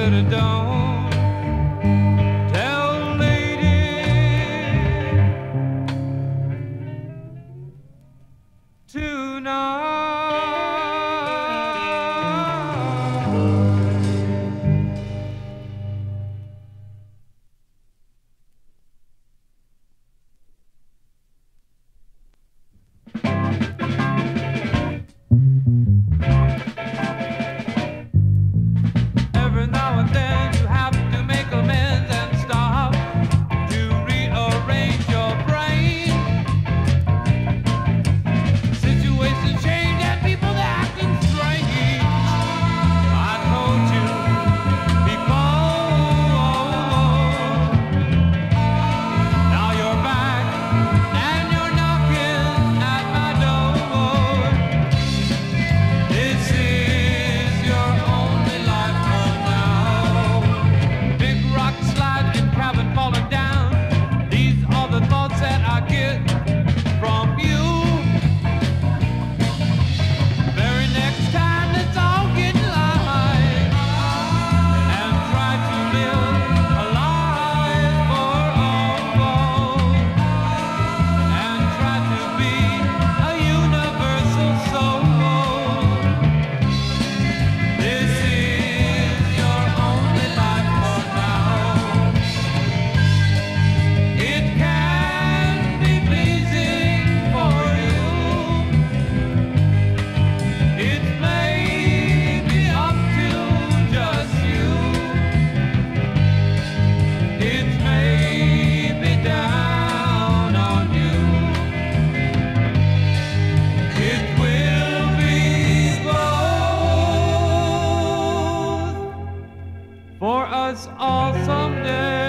said it don't. Tell lady tonight. Every now and then you have to make amends and stop to rearrange your brain. Situations change and people they're acting strange. I told you before. Now you're back and you're knocking at my door. This is your only life for now. Big rock slide and cabin falling down. These are the thoughts that I get from you. Very next time, let's all get live and try to live a life for all, and try to be a universal soul. This is your only life for now. It can be pleasing for you. It may be up to just you. It may be down on you. It will be both for us all someday.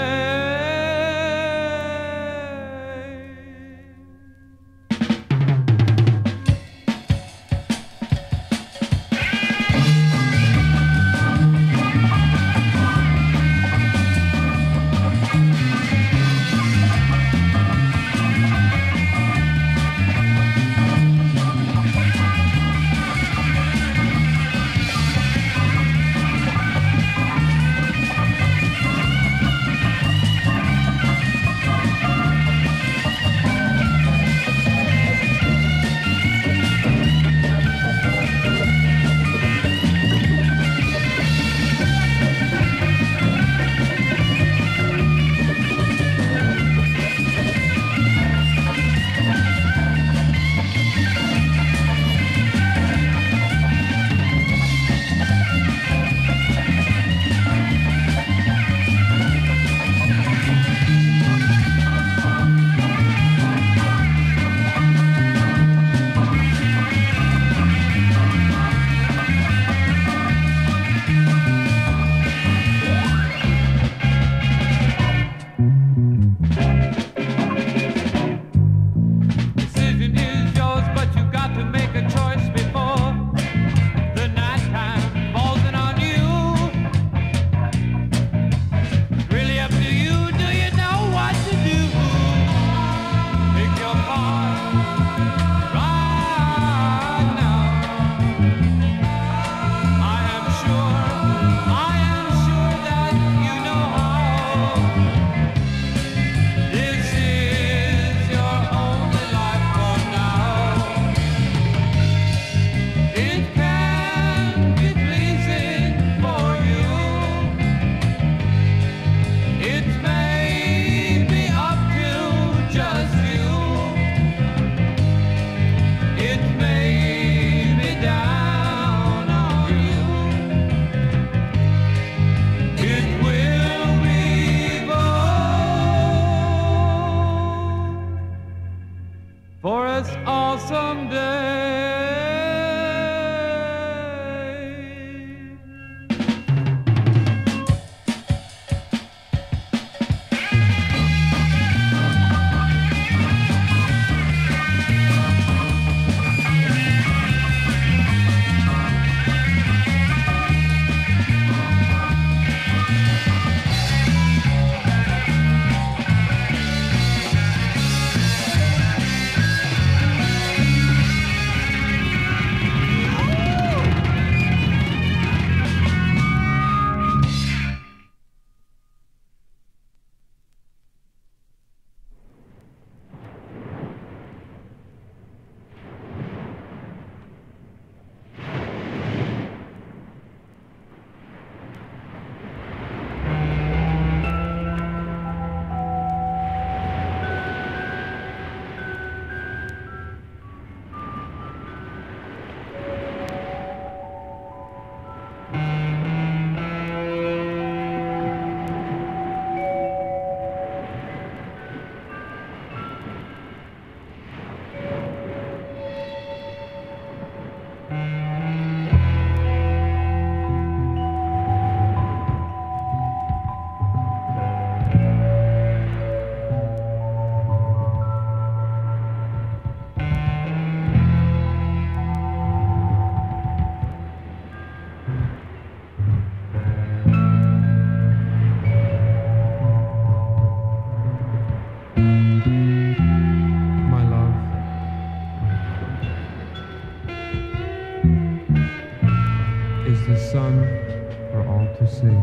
see.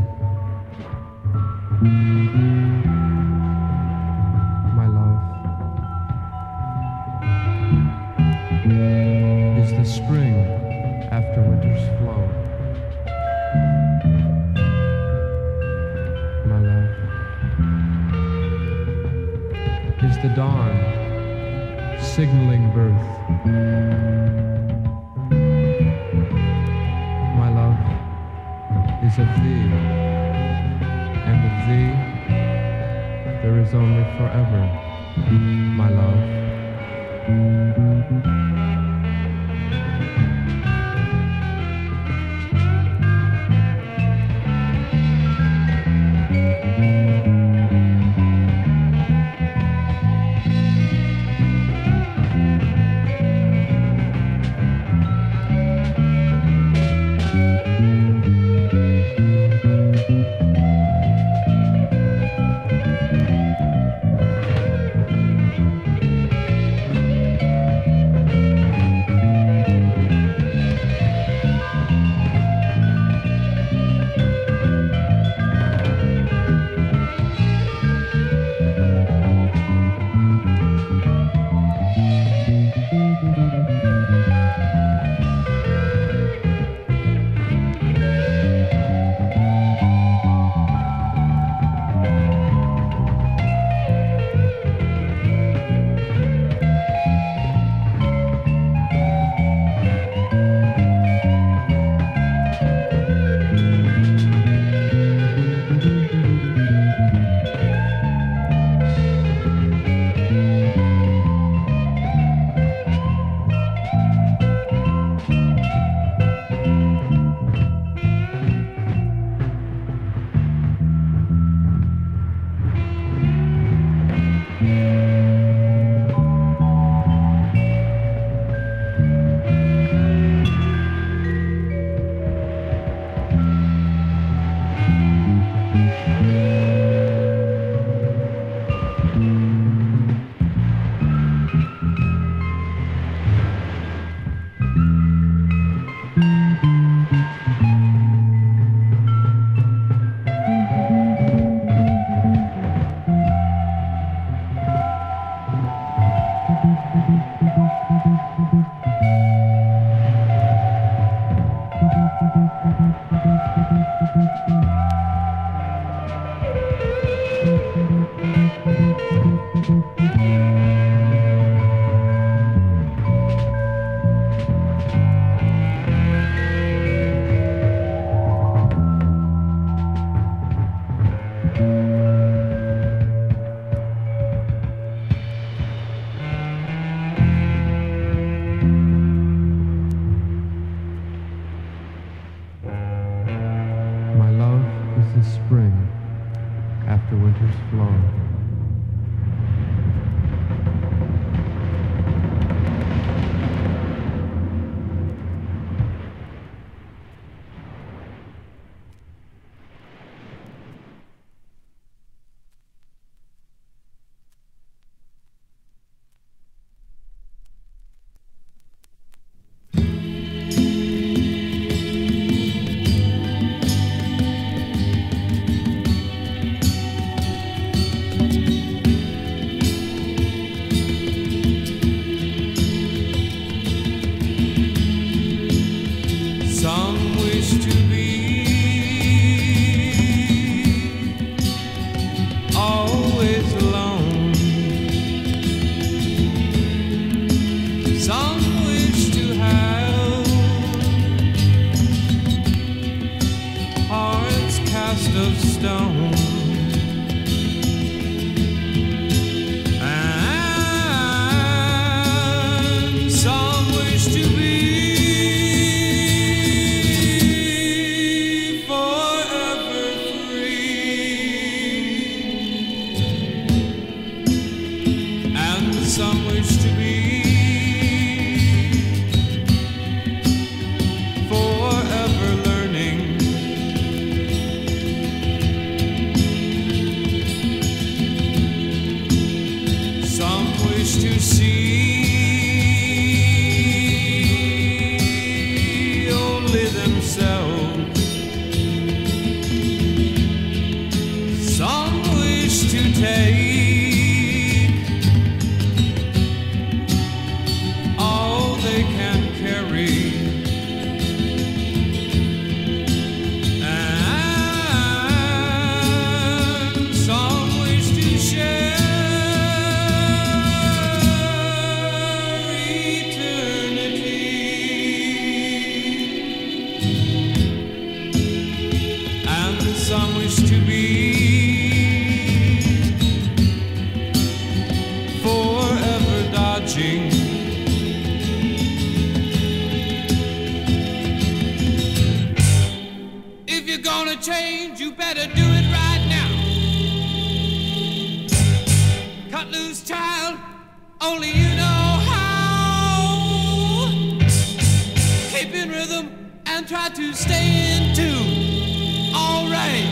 My love is the spring after winter's flow. My love is the dawn signaling birth. My love is of thee, and of thee there is only forever, my love. The spring after winter's flow. Of stone, and some wish to be forever free, and some wish to be forever learning. To see only themselves, take all they can carry, and some wish to share eternity, and some wish to be forever dodging. If you're gonna change, you better do it right now. Cut loose, child, only you know how. Keep in rhythm and try to stay in tune. All right.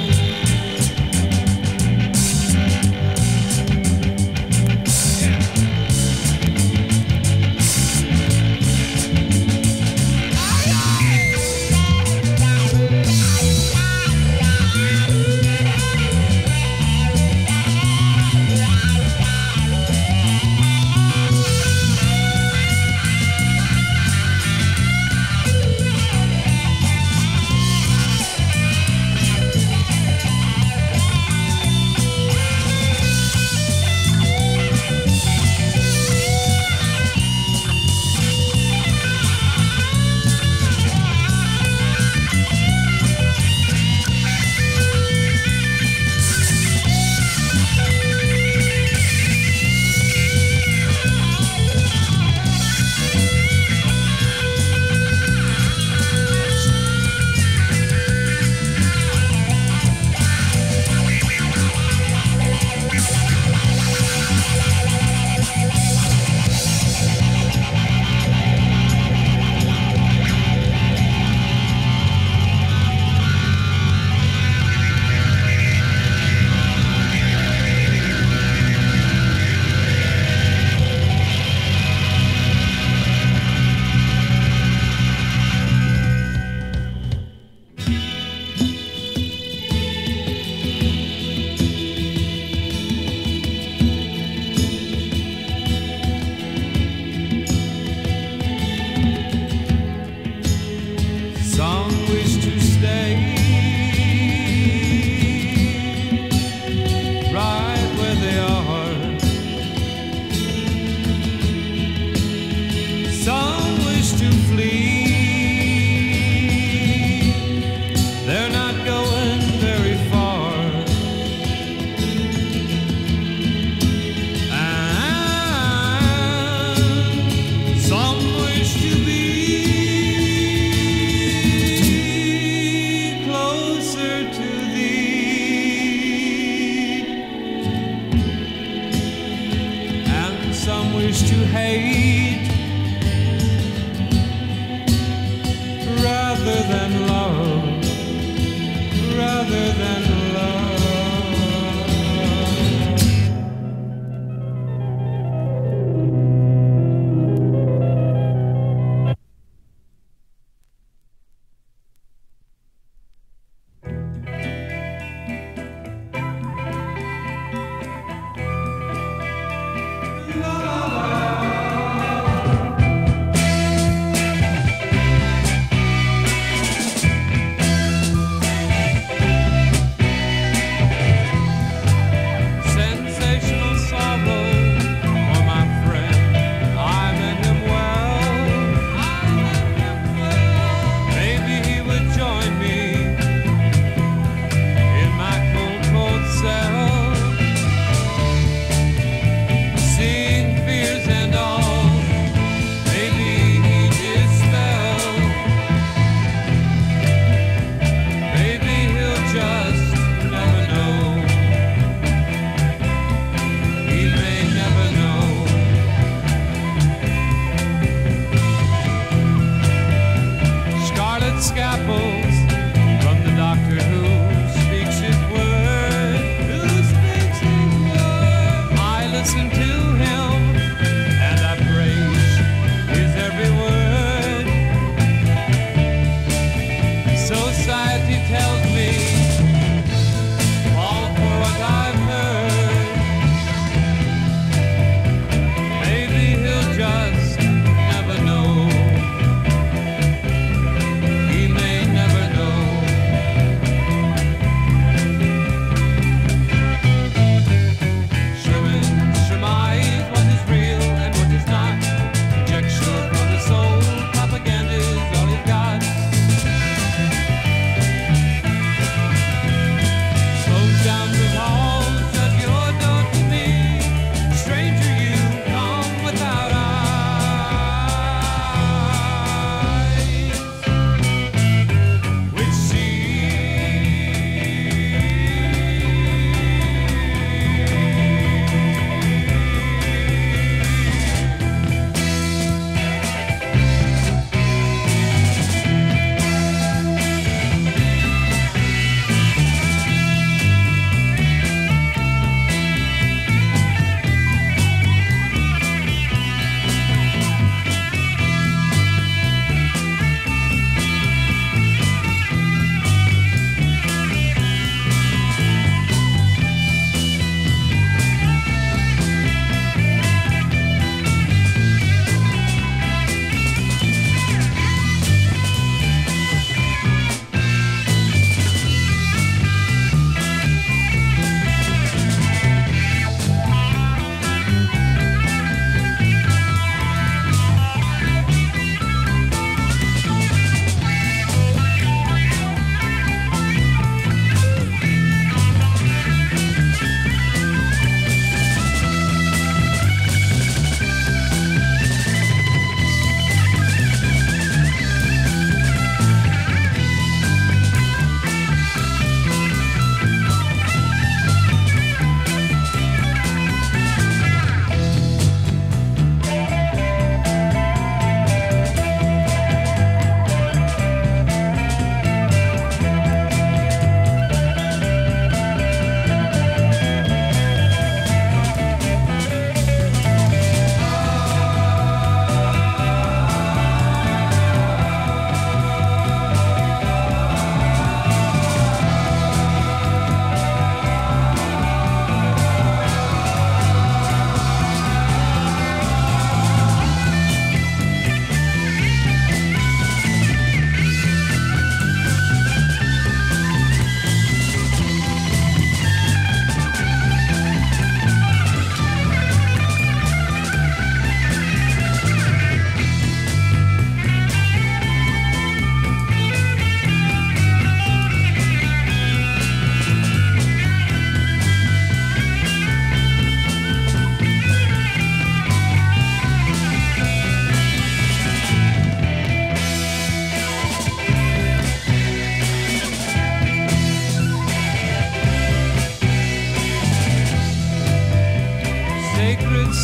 Some wish to stay right where they are. Some wish to flee. They're not going very far. And some wish to be closer to thee, and some wish to hate rather than love, rather than love. La la la.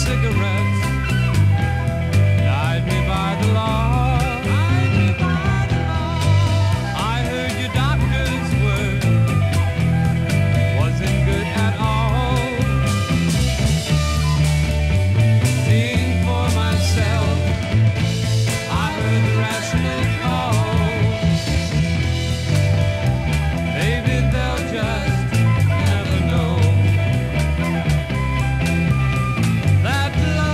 cigarettes. Guide me by the law. Guide me by the law. I heard your doctor's word wasn't good at all. Seeing for myself, I heard the rational call. Maybe they'll just never know that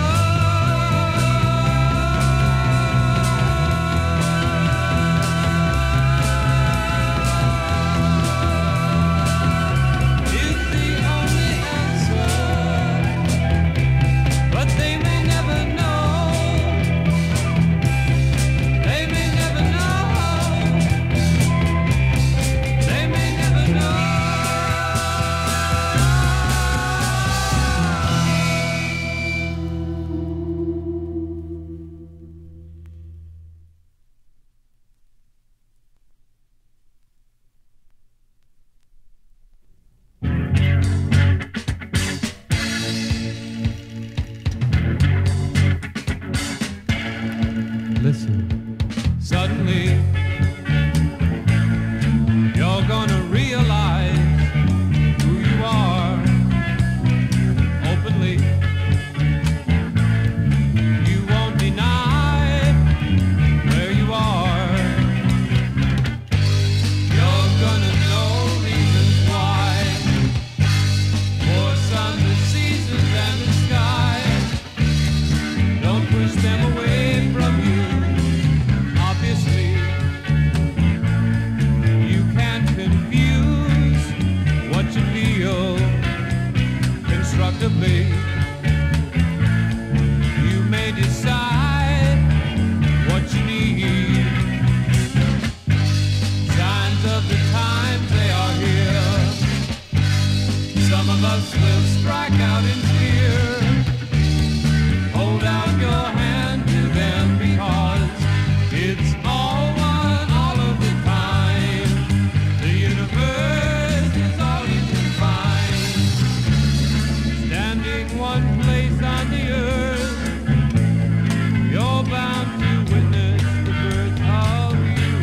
love is the only answer. But they may never know. They may never know. They may never know. Listen, Suddenly, you're gonna realize who you are openly. You won't deny where you are. You're gonna know reasons why. For sun, the seasons, and the sky. Don't push them away from you. Obviously, you can't confuse what you feel constructively. You may decide what you need. Signs of the times, they are here. Some of us will strike out in fear. Hold out your hand to them because it's all one all of the time. The universe is all you can find. Standing one place on the earth, you're bound to witness the birth of you.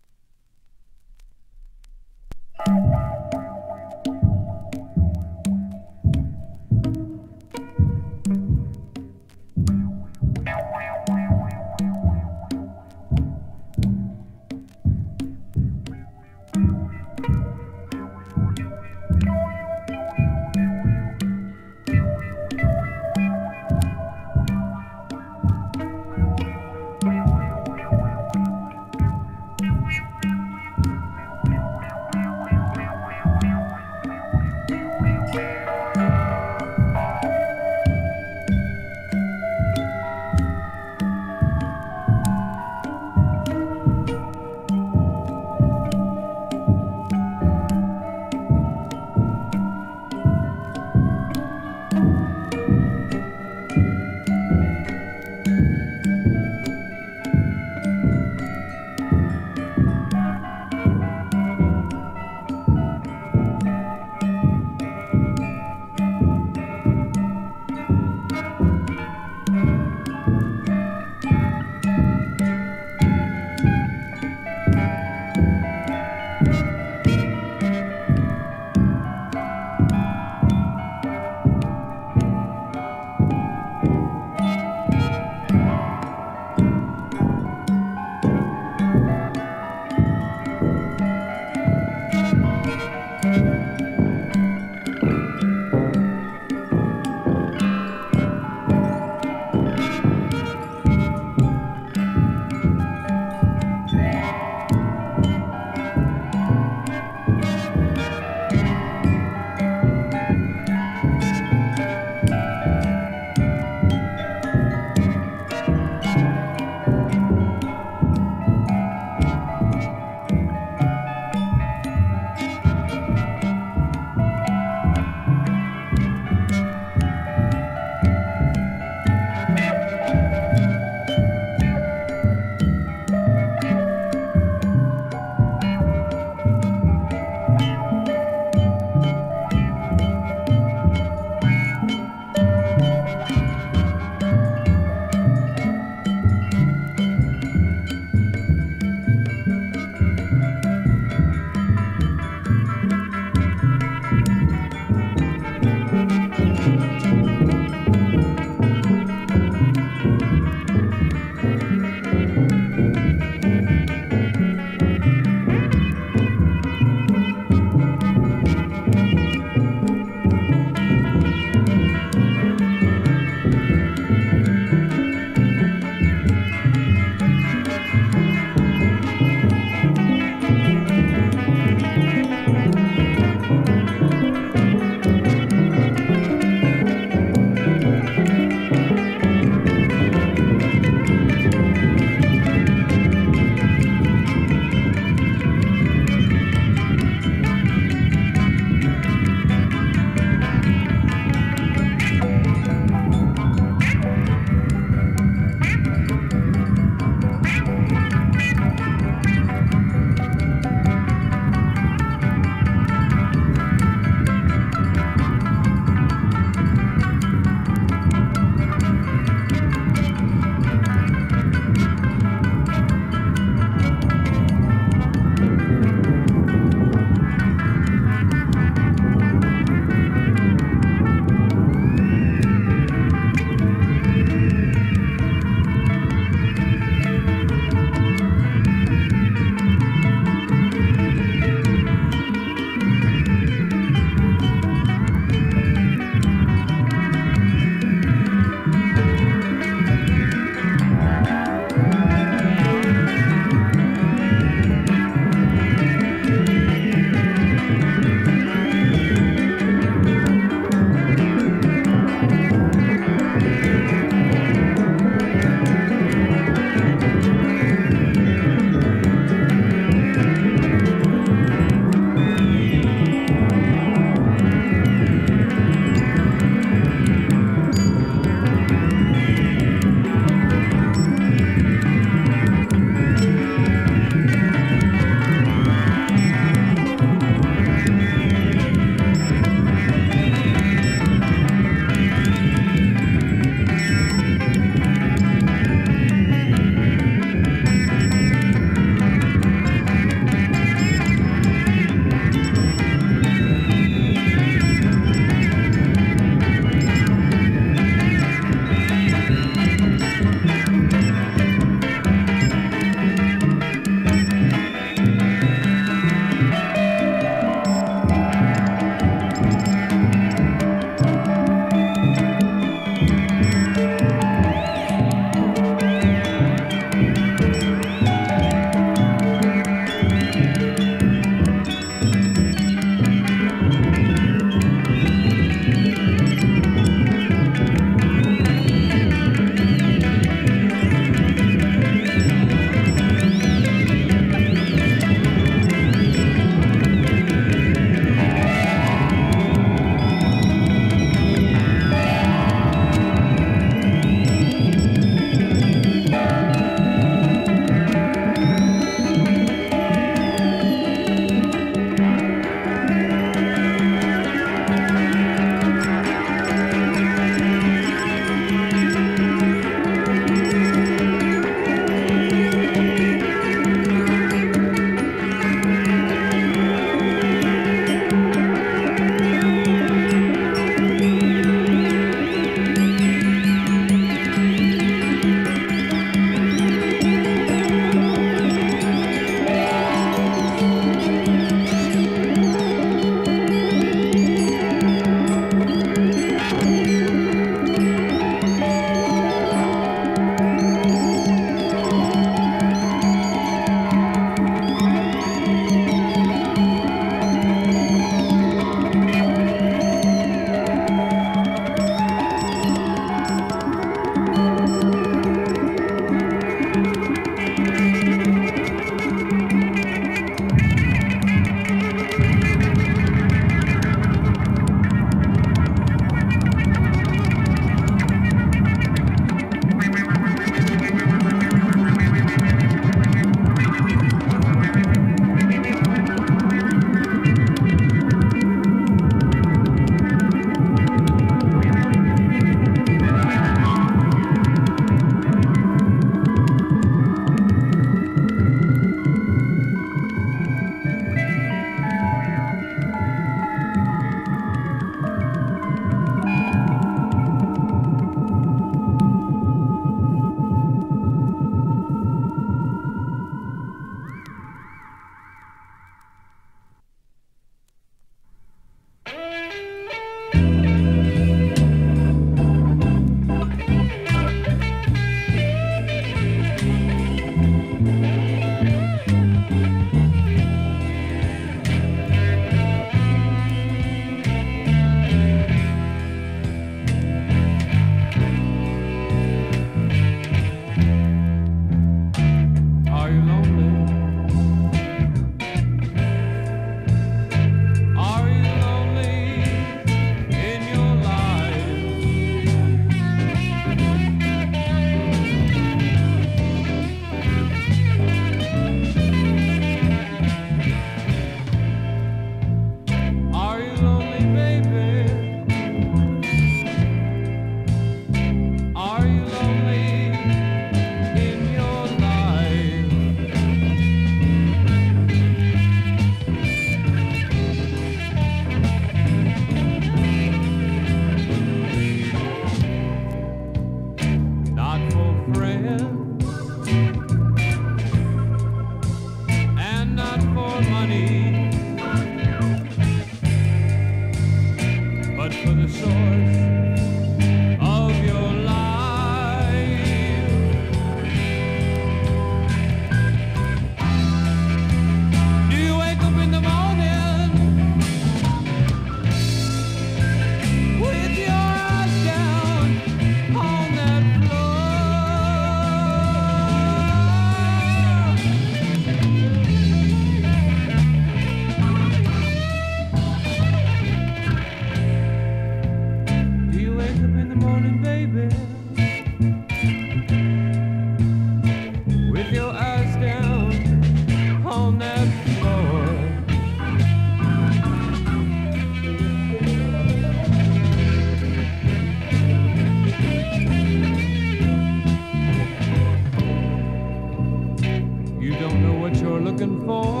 looking for?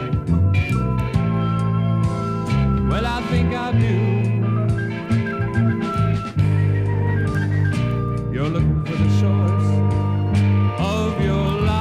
Well, I think I do. You're looking for the source of your life.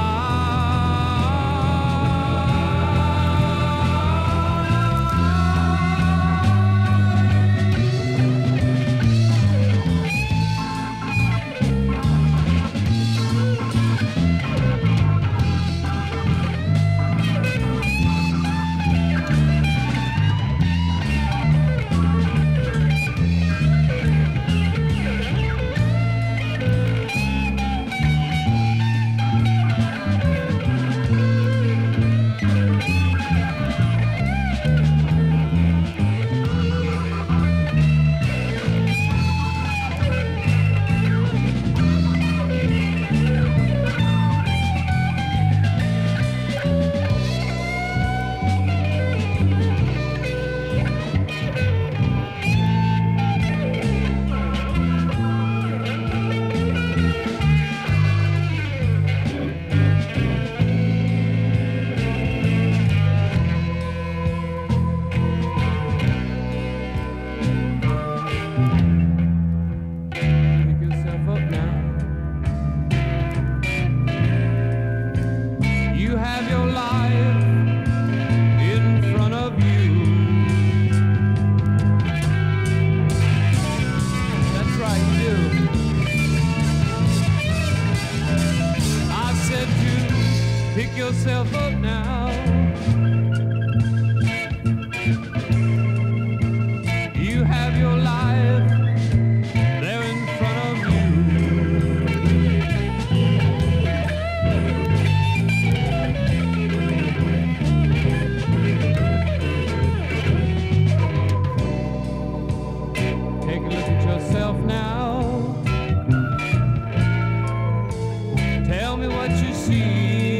Pick yourself up now. You have your life there in front of you. Take a look at yourself now. Tell me what you see.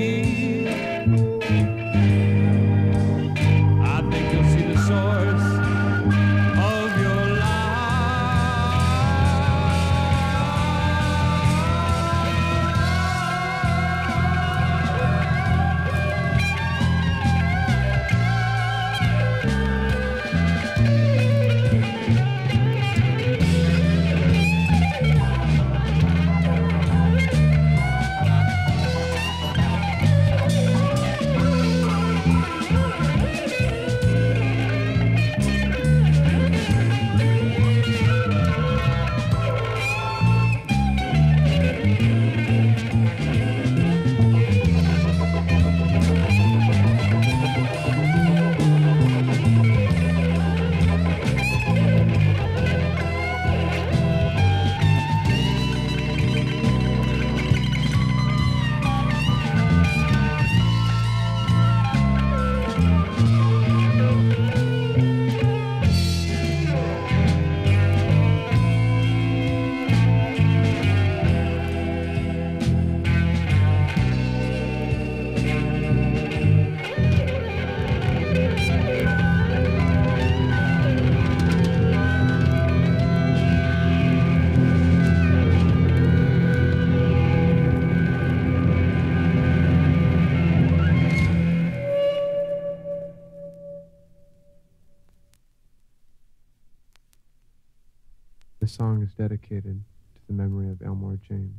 This song is dedicated to the memory of Elmore James.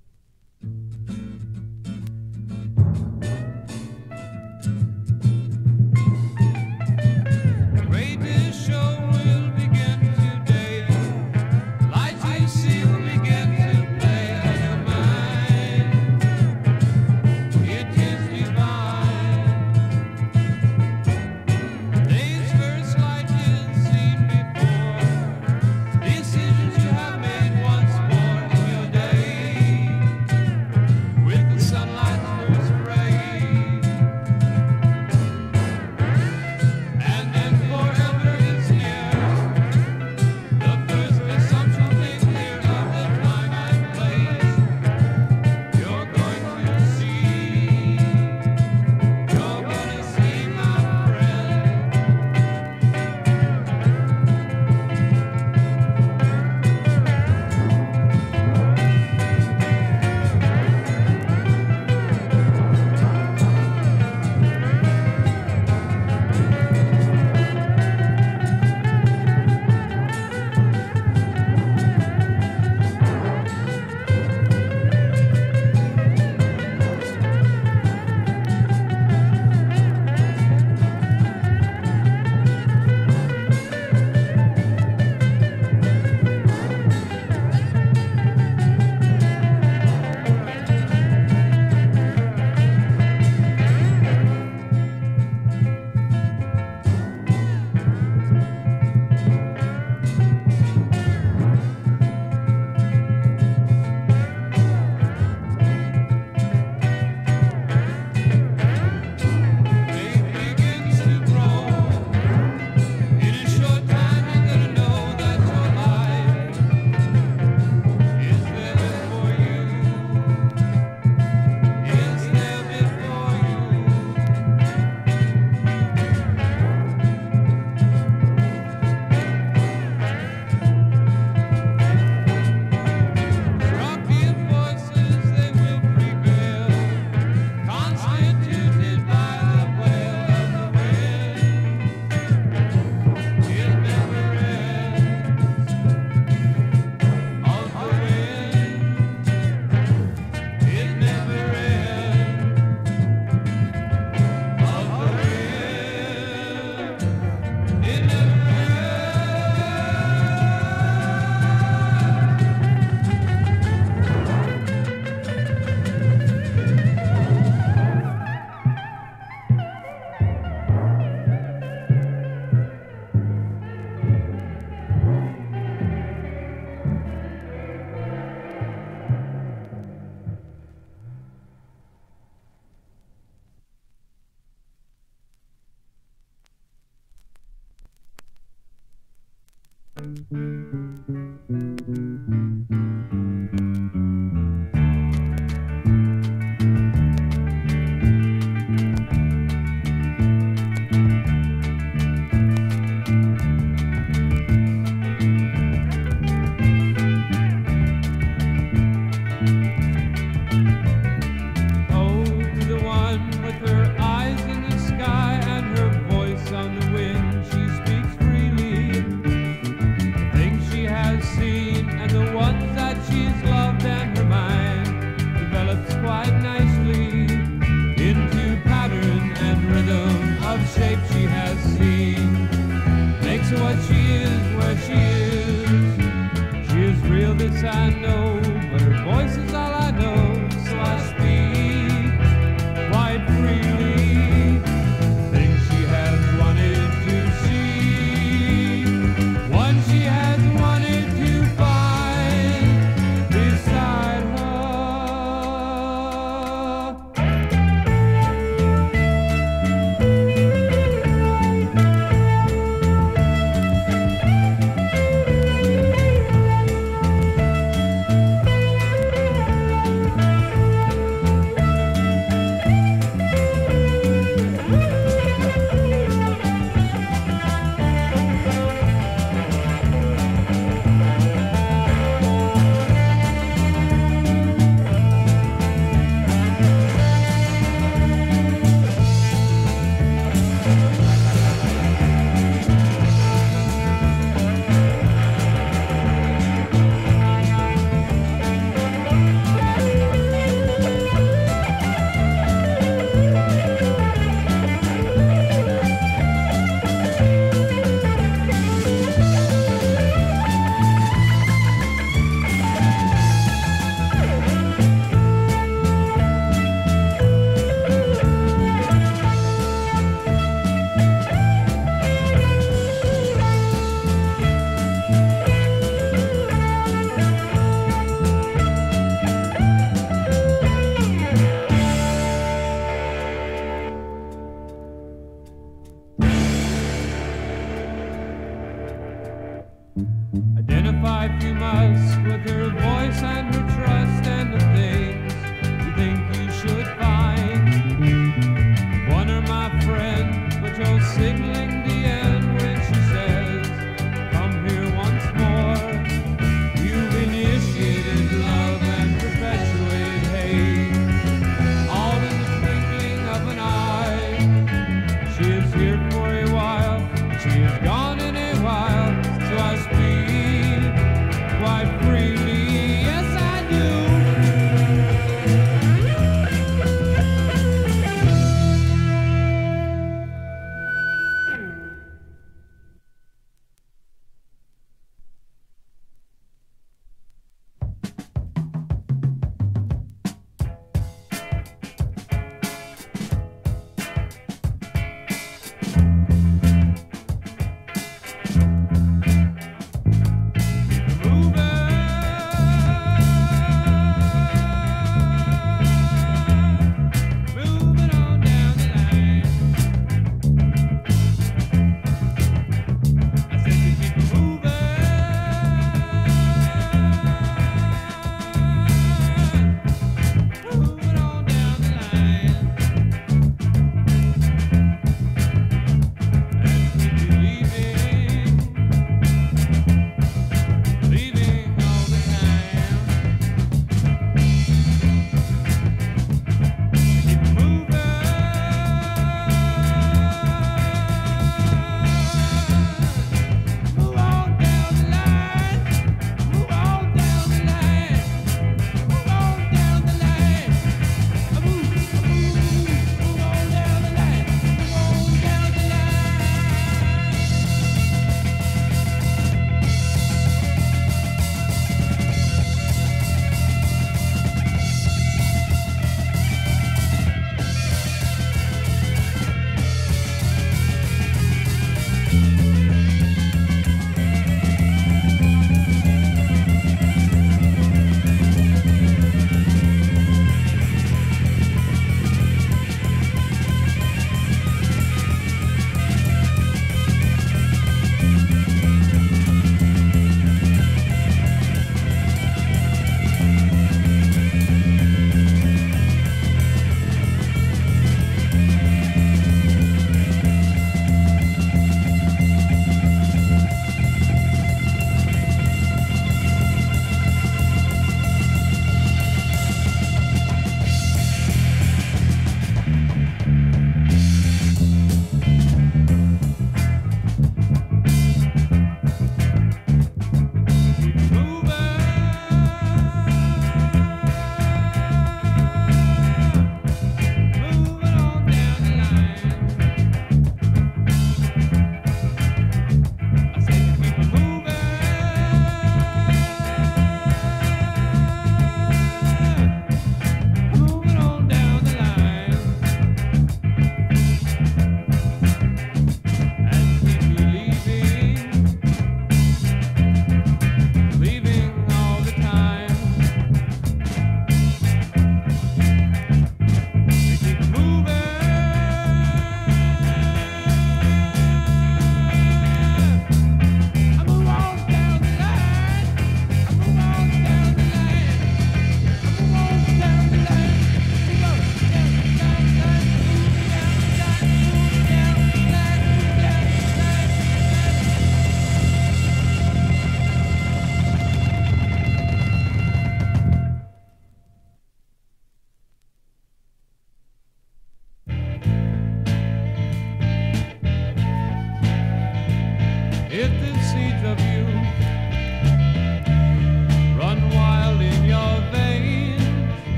Great show will begin today. Lights you see will begin to play on your mind. It is divine. Day's first light is seen before. Decisions you have made once more in your day. Identify if you must with her voice and her trust and the things you think you should find. One are my friend, but you're signaling the end when she says, come here once more. You've initiated love and perpetuated hate, all in the twinkling of an eye. She is here for a while, she is gone in a while, so I speak quite freely. Yes, I do.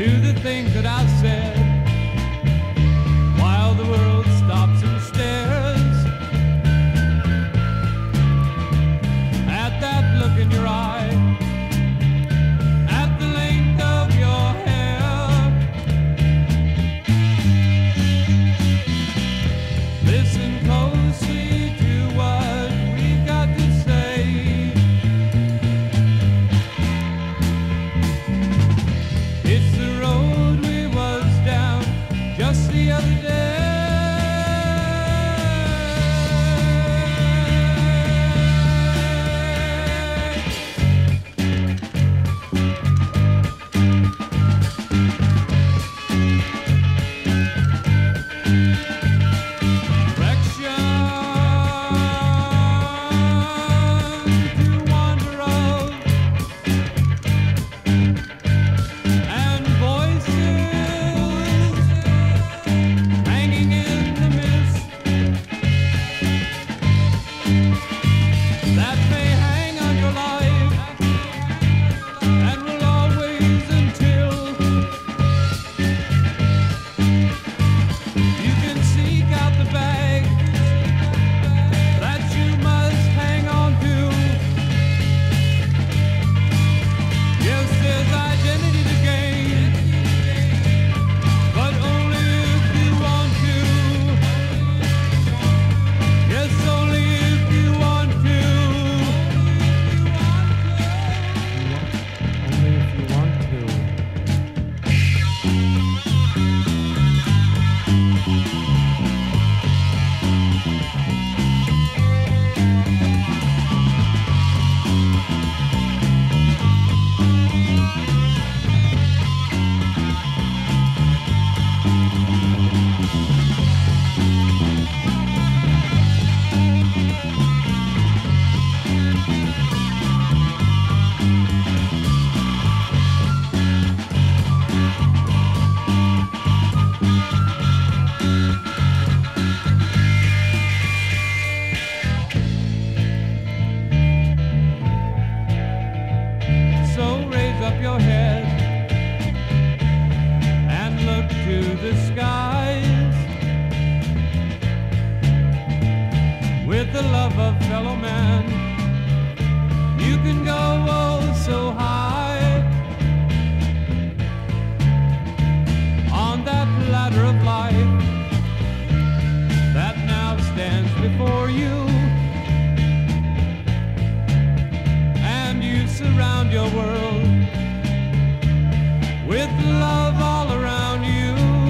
to the things that I've said, while the world stops and stares at that look in your eye, at the length of your hair. Listen closely to what we've got to say. It's the road we was down just the other day. With the love of fellow man, you can go oh so high on that ladder of life that now stands before you, and you surround your world with love all around you.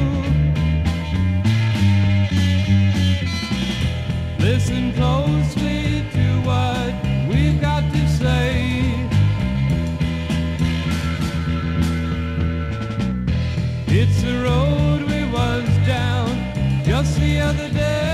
Listen closely to what we've got to say. It's the road we was down just the other day.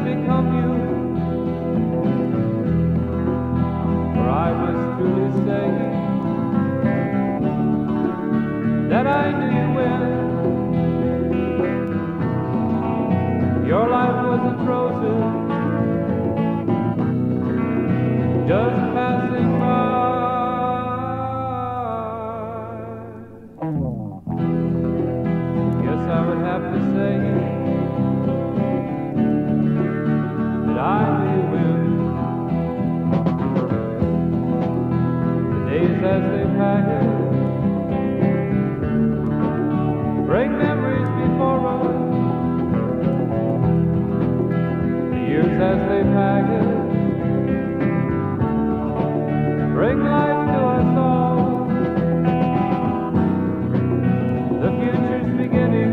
become you. For I must truly say that I knew you when your life wasn't frozen, just passing by. Guess I would have to say that I knew you when the days as they pass bring memories before us. The years as they pass bring life to us all. The future's beginning.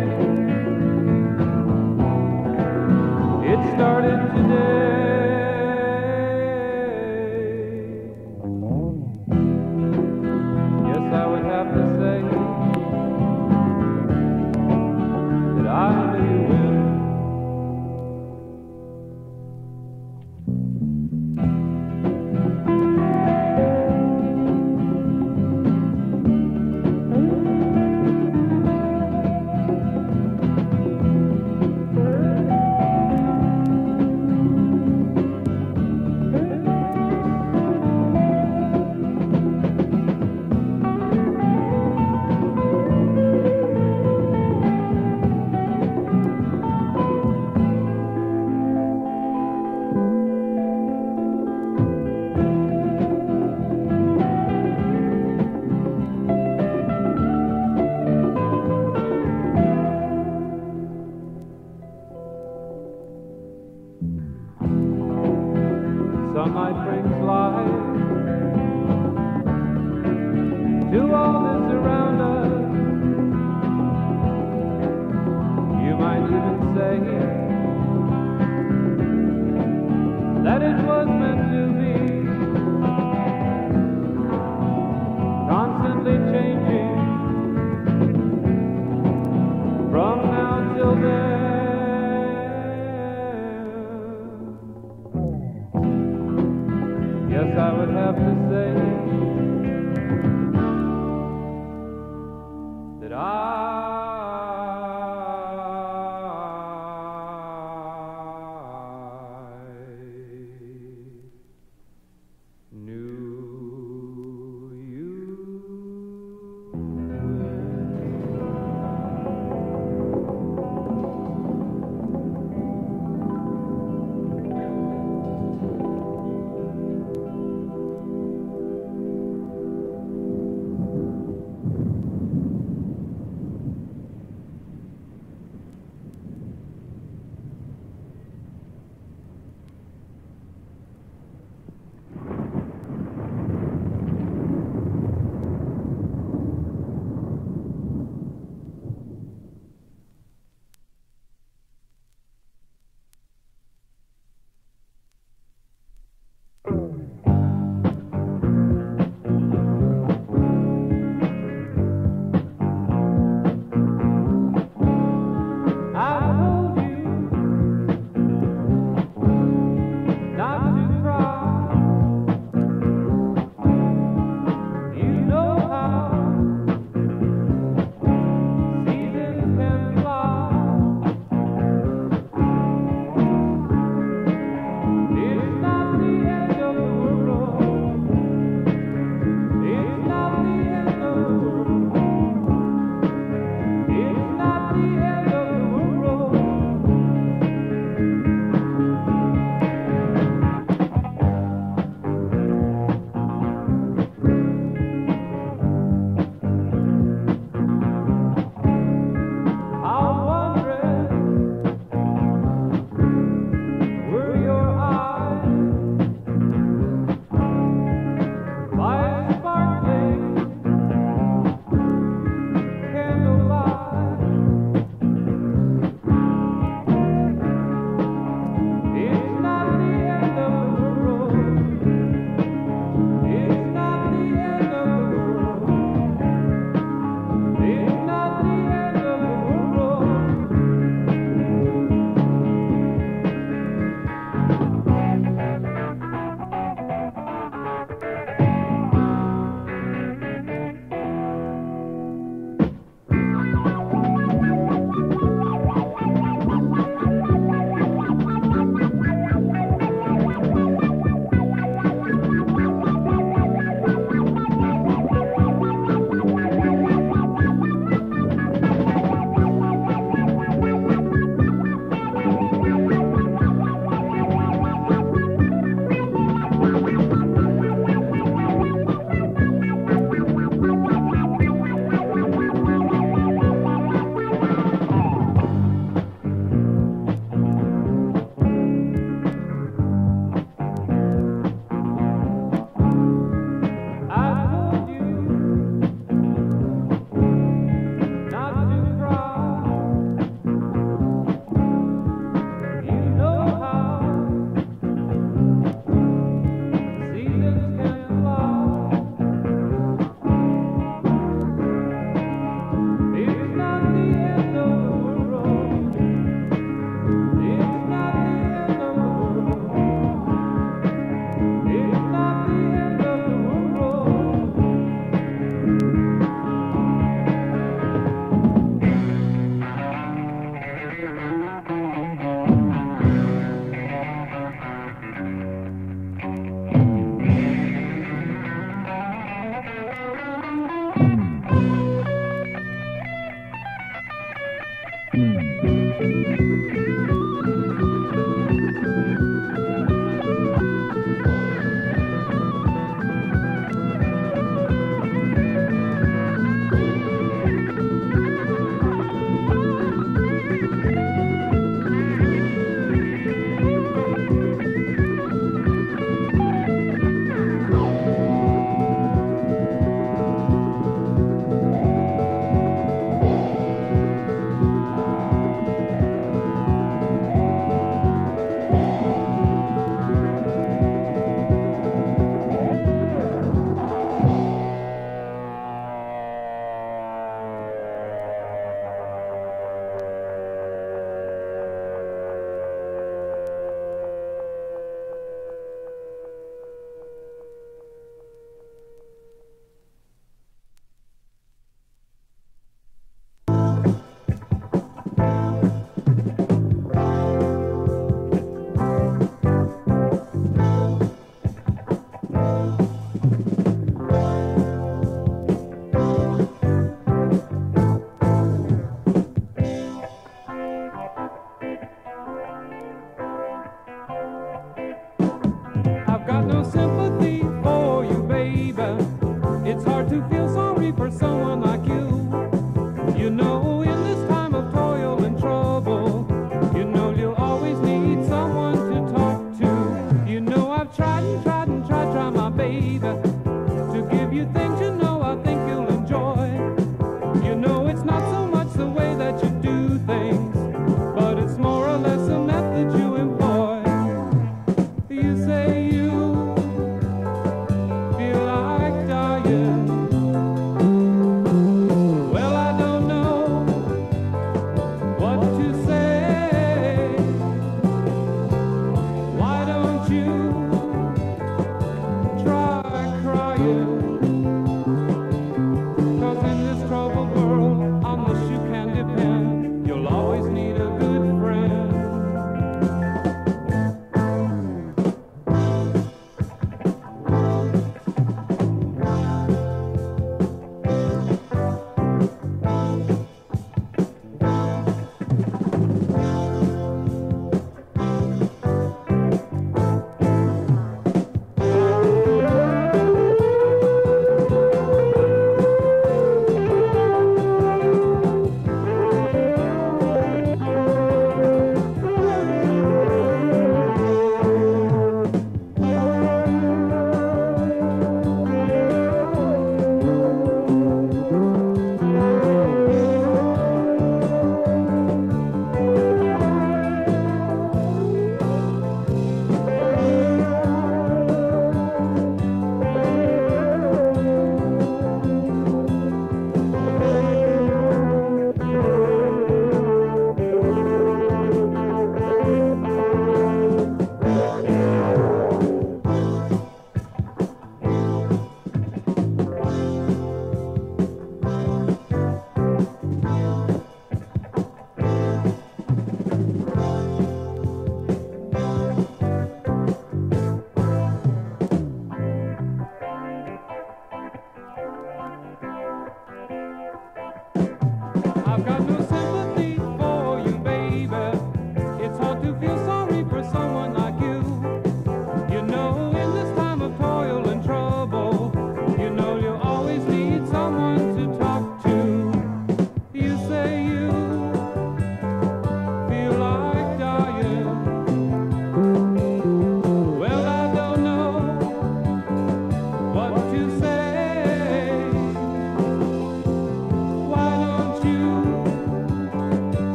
It started today. Yes, I would have to say that I knew you when. Sunlight brings life to all that's around us. You might even say that it was meant to be, constantly changing from now till then. Yes, I would have to say that I knew you.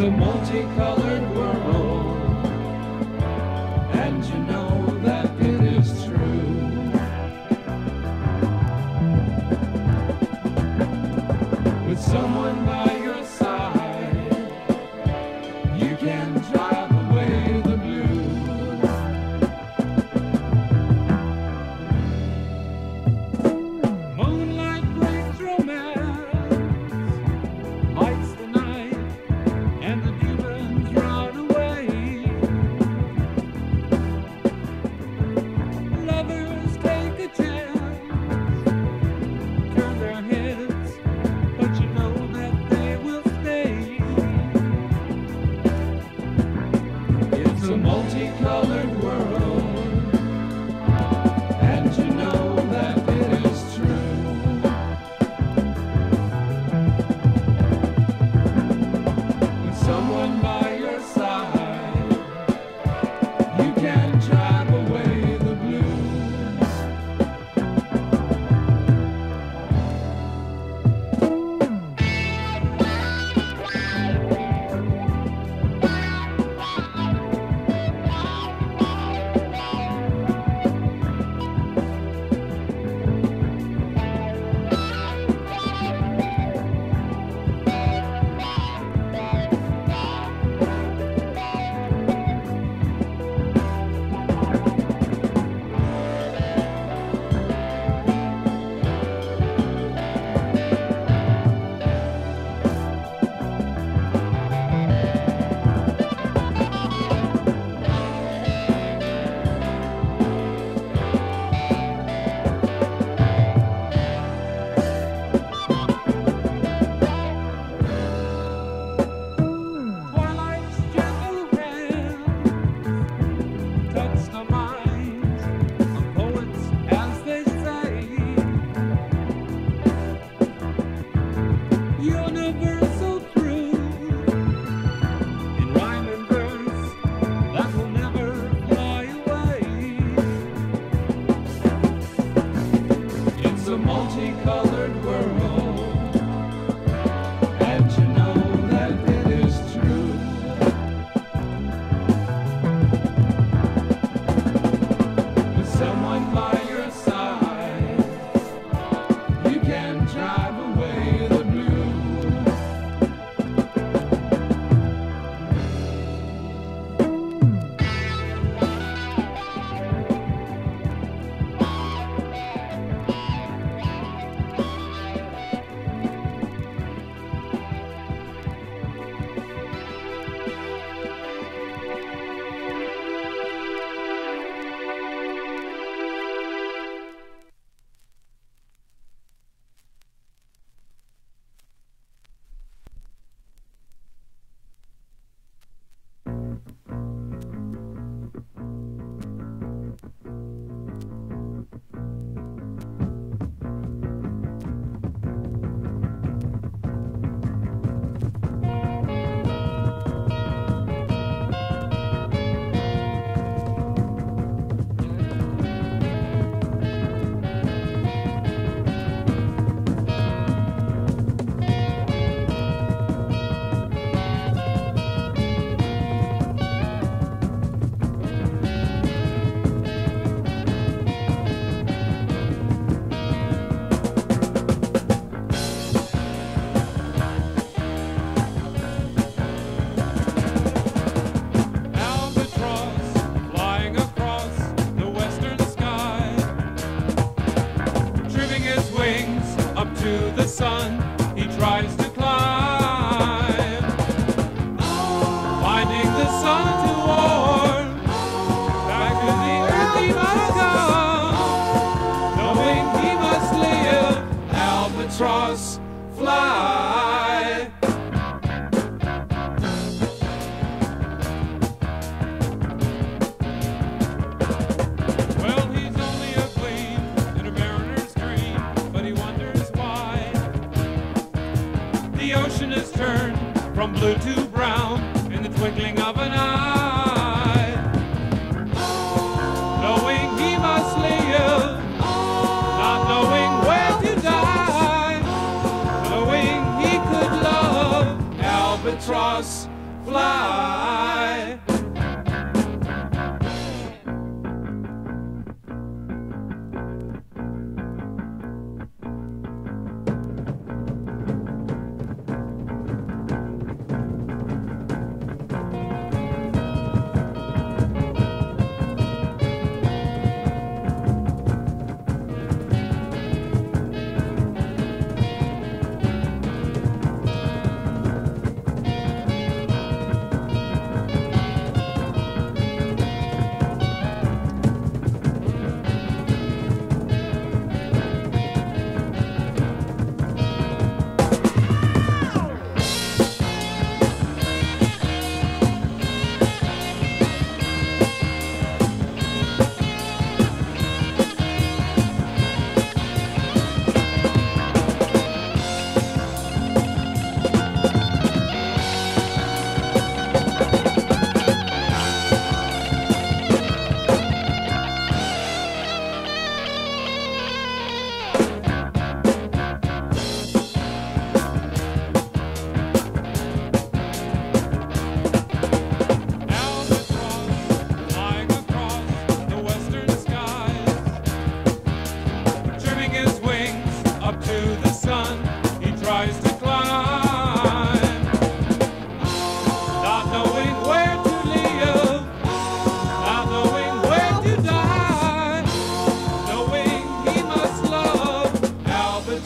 a multicolored world, and you know that it is true. With someone by your side, you can drive away the blues. Moonlight brings romance, lights the night, and the demons run away. Lovers take a chance, turn their heads, but you know that they will stay. It's a multicolored world, and you know that it is true. With someone by your side, you can drive away the blues. Twilight's gentle hands touch the minds of poets, as they say. Universal truth in rhyme and verse that will never fly away. It's a multicolored world, and you know that it is true. With someone by your side, you can drive away the blues. Albatross flying across the western sky, trimming his wings up to the sun, he tries to climb, finding the sun to warm, back to the earth he must come, knowing he must live. Albatross fly. Well, he's only a gleam in a mariner's dream, but he wonders why the ocean has turned from blue to brown in the twinkling of an eye. Knowing he must live, not knowing where to die, knowing he could love. Albatross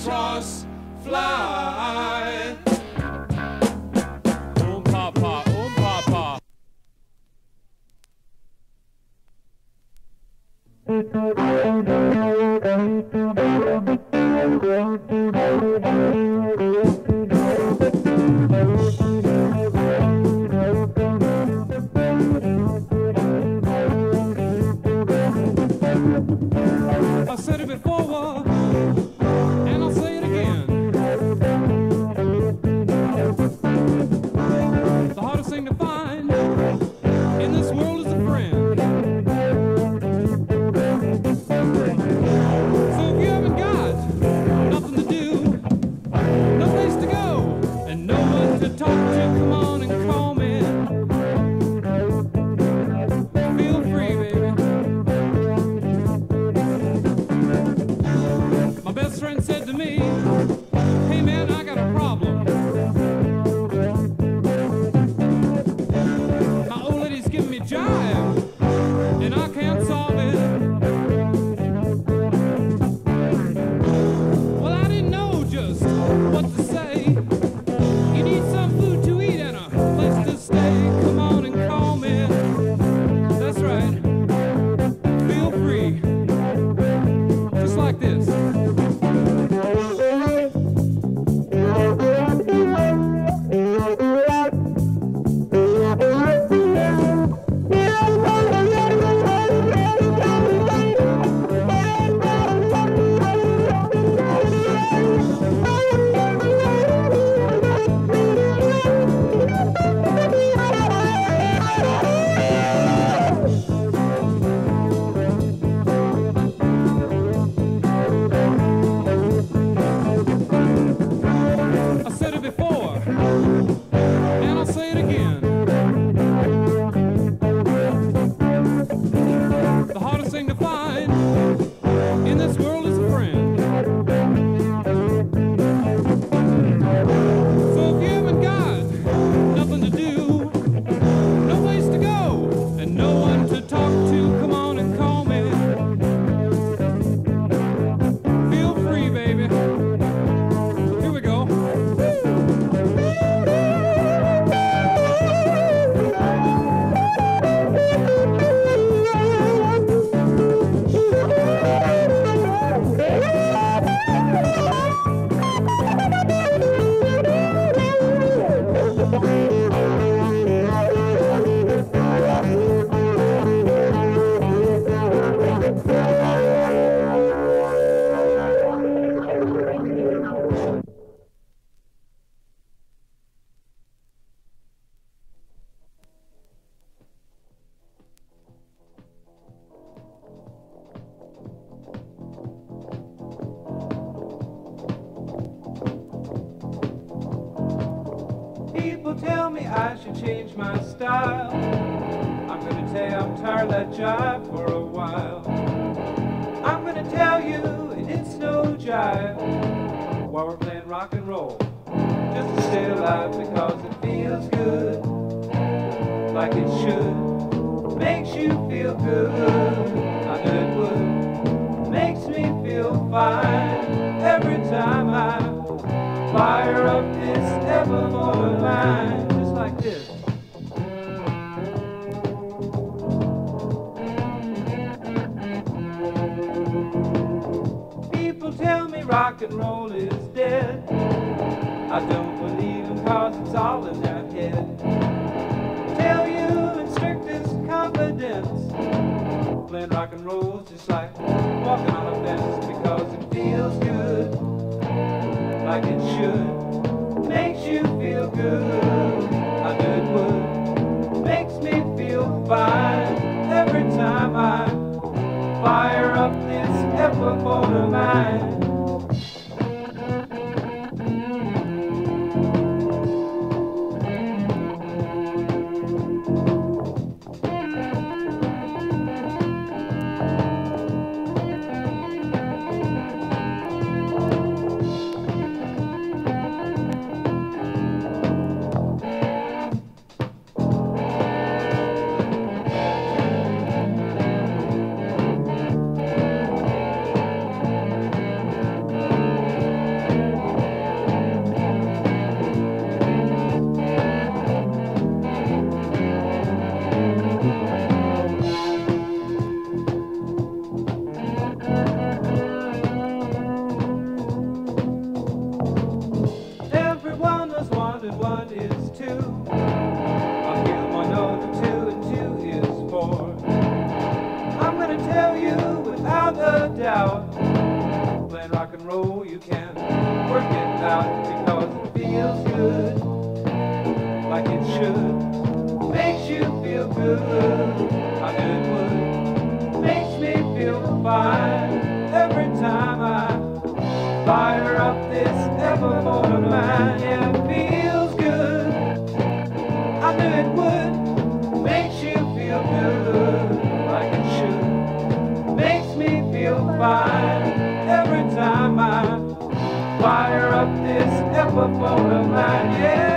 albatross fly. Papa, papa. I said it before, and I'll say it again. The hardest thing to find in this world is a friend. So if you haven't got nothing to do, no place to go, and no one to talk to, come on and call me. Feel free, baby. My best friend said to me, hey man, I got a problem. My old lady's giving me jive, and I can't solve it. Well, I didn't know just what to say. You need some food to eat and a place to stay. Come on and call me. That's right. Feel free. Just like this. I said it before, and I'll say it again. The hardest thing to find in this world is a friend. So if you haven't got nothing to do, no place to go, and no one to talk to, come on and call me. Feel free, baby. Here we go. People tell me I should change my style. I'm gonna tell you I'm tired of that jive for a while. I'm gonna tell you it's no jive while we're playing rock and roll, just to stay alive because it feels good, like it should. Makes you feel good, I know it would. Makes me feel fine every time I fire up this evermore of mine, just like this. People tell me rock and roll is dead. I don't believe them cause it's all in their head. Tell you in strictest confidence, playing rock and roll is just like walking on a fence because it feels good, like it should. Makes you feel good, I know it would. Makes me feel fine every time I fire up this evermore of mine. out. Playing rock and roll, you can work it out because it feels good, like it should. Makes you feel good, I knew it would. Makes me feel fine every time I fire up this Everphone of mine. Yeah, it feels good, I knew it would. Makes you feel good, like it should. Makes me feel fine every time I fire up this Everphone of mine. Yeah.